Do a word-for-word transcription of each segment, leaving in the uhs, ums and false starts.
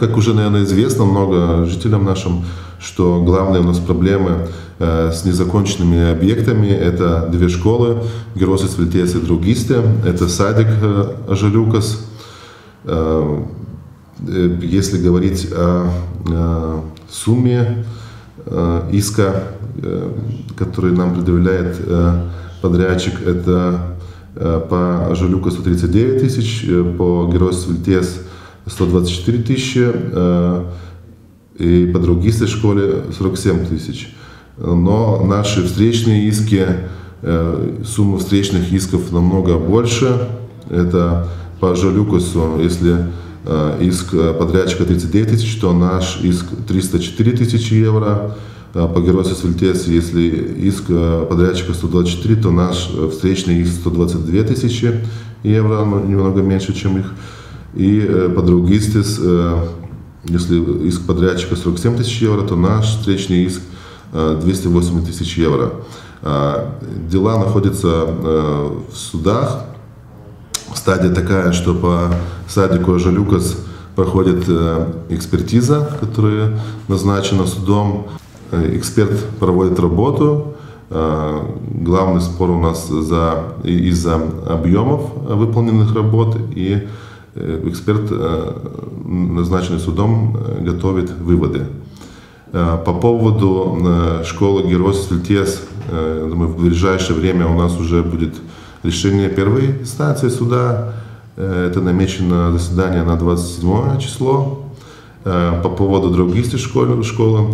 Как уже, наверное, известно много жителям нашим, что главные у нас проблемы э, с незаконченными объектами – это две школы – Геросис Вильтес и Другисте, это садик э, Ажалюкас. Э, э, если говорить о э, сумме э, иска, э, который нам предъявляет э, подрядчик, это э, по Ажалюкасу сто тридцать девять тысяч, э, по Геросис Вильтес сто двадцать четыре тысячи, э, и по Другистой школе сорок семь тысяч. Но наши встречные иски, э, сумма встречных исков намного больше. Это по Ажалюкасу, если э, иск подрядчика тридцать девять тысяч, то наш иск триста четыре тысячи евро. А по Геросис Вильтес, если иск подрядчика сто двадцать четыре, то наш встречный иск сто двадцать две тысячи евро, немного меньше, чем их. И э, по Другистес, э, если иск подрядчика сорок семь тысяч евро, то наш встречный иск э, двести восемь тысяч евро. Э, дела находятся э, в судах. Стадия такая, что по садику Ажалюкас проходит э, экспертиза, которая назначена судом. Э, эксперт проводит работу. Э, главный спор у нас за, из-за объемов выполненных работ, и эксперт, назначенный судом, готовит выводы. По поводу школы Геросис Вильтес, думаю, в ближайшее время у нас уже будет решение первой инстанции суда. Это намечено заседание на двадцать седьмое число. По поводу Другистой школы, школы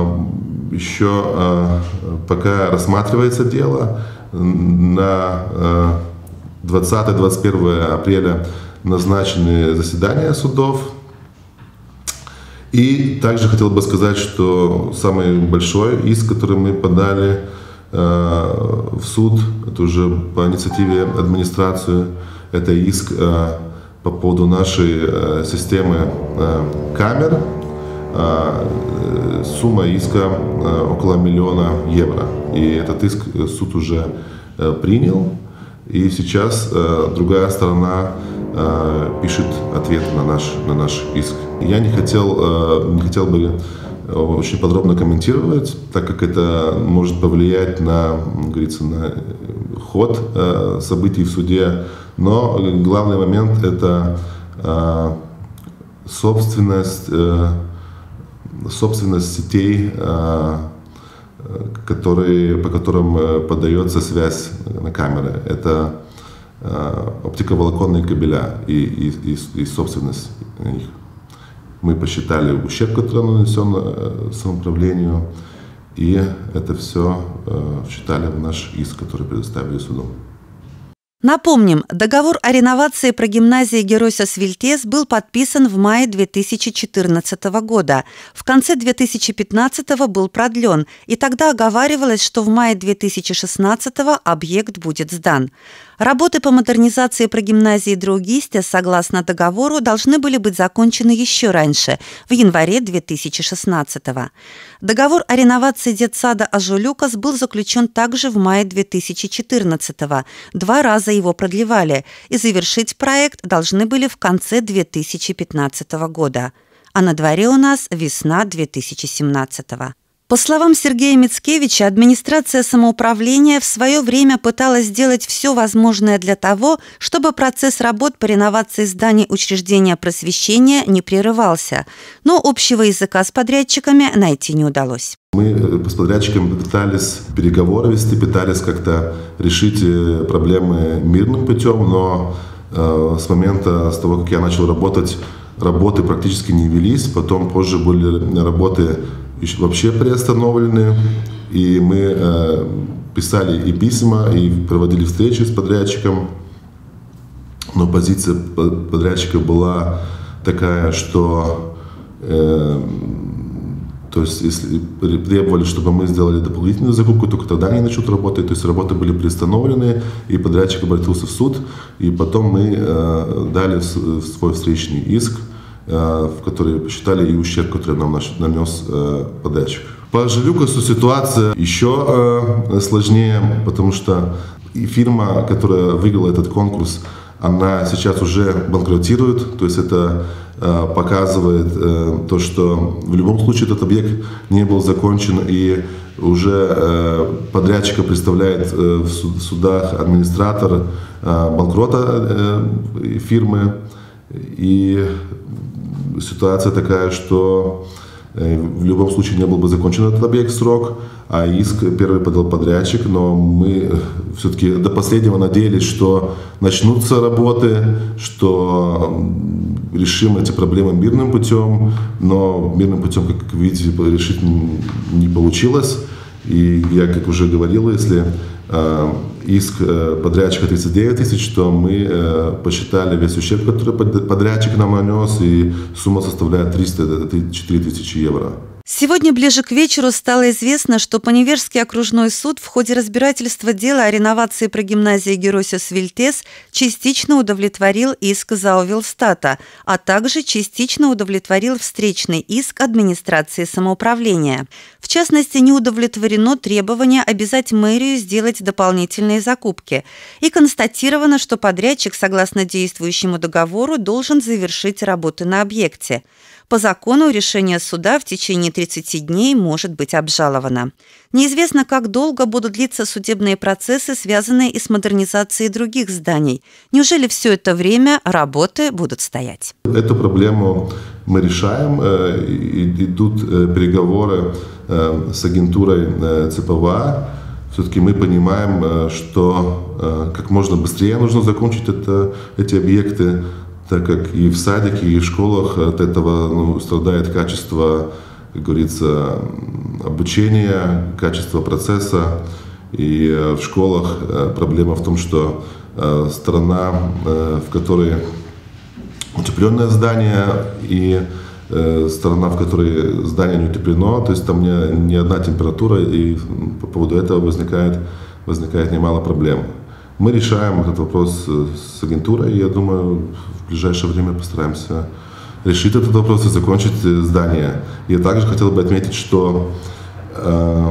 еще пока рассматривается дело. На двадцатое-двадцать первое апреля назначены заседания судов. И также хотел бы сказать, что самый большой иск, который мы подали э, в суд, это уже по инициативе администрации, это иск э, по поводу нашей э, системы э, камер. Э, сумма иска э, около миллиона евро. И этот иск суд уже э, принял. И сейчас э, другая сторона э, пишет ответ на наш, на наш иск. Я не хотел, э, не хотел бы очень подробно комментировать, так как это может повлиять на, как говорится, на ход э, событий в суде. Но главный момент – это э, собственность, э, собственность сетей, э, которые, по которым подается связь на камеры. Это э, оптиковолоконные кабеля и, и, и, и собственность на них. Мы посчитали ущерб, который нанесен э, самоуправлению, и это все э, вчитали в наш иск, который предоставили суду. Напомним, договор о реновации прогимназии Геросис Вильтес был подписан в мае две тысячи четырнадцатого года. В конце две тысячи пятнадцатого был продлен, и тогда оговаривалось, что в мае две тысячи шестнадцатого объект будет сдан. Работы по модернизации прогимназии Другисте, согласно договору, должны были быть закончены еще раньше, в январе две тысячи шестнадцатого. Договор о реновации детсада Ажалюкас был заключен также в мае две тысячи четырнадцатого. Два раза его продлевали, и завершить проект должны были в конце две тысячи пятнадцатого года. А на дворе у нас весна две тысячи семнадцатого. По словам Сергея Мицкевича, администрация самоуправления в свое время пыталась сделать все возможное для того, чтобы процесс работ по реновации зданий учреждения просвещения не прерывался. Но общего языка с подрядчиками найти не удалось. Мы с подрядчиками пытались переговоры вести, пытались как-то решить проблемы мирным путем, но э, с момента, с того, как я начал работать, работы практически не велись. Потом позже были работы вообще приостановлены, и мы э, писали и письма, и проводили встречи с подрядчиком, но позиция подрядчика была такая, что э, то есть если требовали, чтобы мы сделали дополнительную закупку, только тогда они начнут работать, то есть работы были приостановлены, и подрядчик обратился в суд, и потом мы э, дали свой встречный иск, в которые посчитали и ущерб, который нам нанес э, подрядчик. По Ажалюкасу ситуация еще э, сложнее, потому что и фирма, которая выиграла этот конкурс, она сейчас уже банкротирует, то есть это э, показывает э, то, что в любом случае этот объект не был закончен, и уже э, подрядчика представляет э, в судах администратор э, банкрота э, фирмы, и ситуация такая, что в любом случае не был бы закончен этот объект в срок, а иск первый подал подрядчик, но мы все-таки до последнего надеялись, что начнутся работы, что решим эти проблемы мирным путем, но мирным путем, как видите, решить не получилось. И я, как уже говорил, если э, иск э, подрядчика тридцать девять тысяч, то мы э, посчитали весь ущерб, который подрядчик нам нанес, и сумма составляет триста четыре тысячи евро. Сегодня ближе к вечеру стало известно, что Поневежский окружной суд в ходе разбирательства дела о реновации прогимназии Геросис Вильтес частично удовлетворил иск Зауvilстата, а также частично удовлетворил встречный иск администрации самоуправления. В частности, не удовлетворено требование обязать мэрию сделать дополнительные закупки. И констатировано, что подрядчик, согласно действующему договору, должен завершить работы на объекте. По закону решение суда в течение тридцати дней может быть обжаловано. Неизвестно, как долго будут длиться судебные процессы, связанные и с модернизацией других зданий. Неужели все это время работы будут стоять? Эту проблему мы решаем. Идут переговоры с агентурой ЦПВА. Все-таки мы понимаем, что как можно быстрее нужно закончить это, эти объекты, так как и в садике, и в школах от этого ну, страдает качество, как говорится, обучения, качество процесса. И в школах проблема в том, что сторона, в которой утепленное здание, и сторона, в которой здание не утеплено, то есть там не, не одна температура, и по поводу этого возникает, возникает немало проблем. Мы решаем этот вопрос с агентурой, и я думаю, в ближайшее время постараемся решить этот вопрос и закончить здание. Я также хотел бы отметить, что э,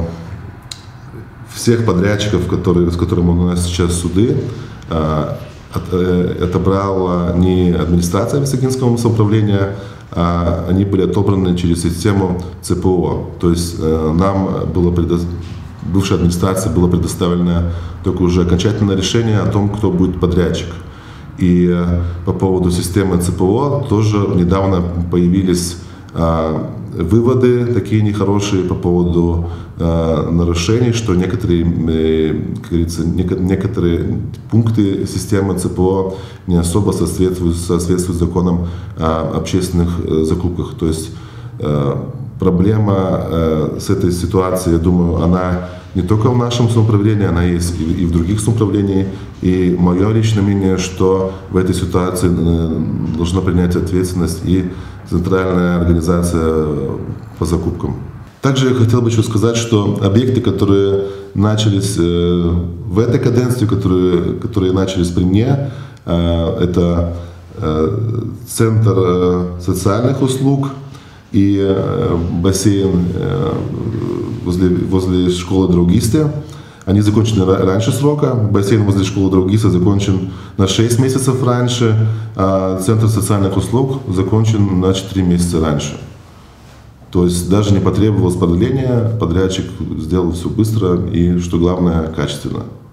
всех подрядчиков, которые, с которыми у нас сейчас суды, э, от, э, отобрала не администрация Висагинского самоуправления, а они были отобраны через систему ЦПО. То есть э, нам было предоставлено, бывшей администрации было предоставлено только уже окончательное решение о том, кто будет подрядчик. И по поводу системы ЦПО тоже недавно появились а, выводы такие нехорошие по поводу а, нарушений, что некоторые, как говорится, некоторые пункты системы ЦПО не особо соответствуют, соответствуют законам о общественных закупках. То есть а, проблема э, с этой ситуацией, я думаю, она не только в нашем самоуправлении, она есть и, и в других самоуправлениях. И мое личное мнение, что в этой ситуации э, должна принять ответственность и центральная организация по закупкам. Также я хотел бы еще сказать, что объекты, которые начались э, в этой каденции, которые, которые начались при мне, э, это э, Центр э, социальных услуг, и э, бассейн э, возле, возле школы Draugystė. Они закончены раньше срока. Бассейн возле школы Draugystė закончен на шесть месяцев раньше, а Центр социальных услуг закончен на четыре месяца раньше. То есть даже не потребовалось продления, подрядчик сделал все быстро и, что главное, качественно.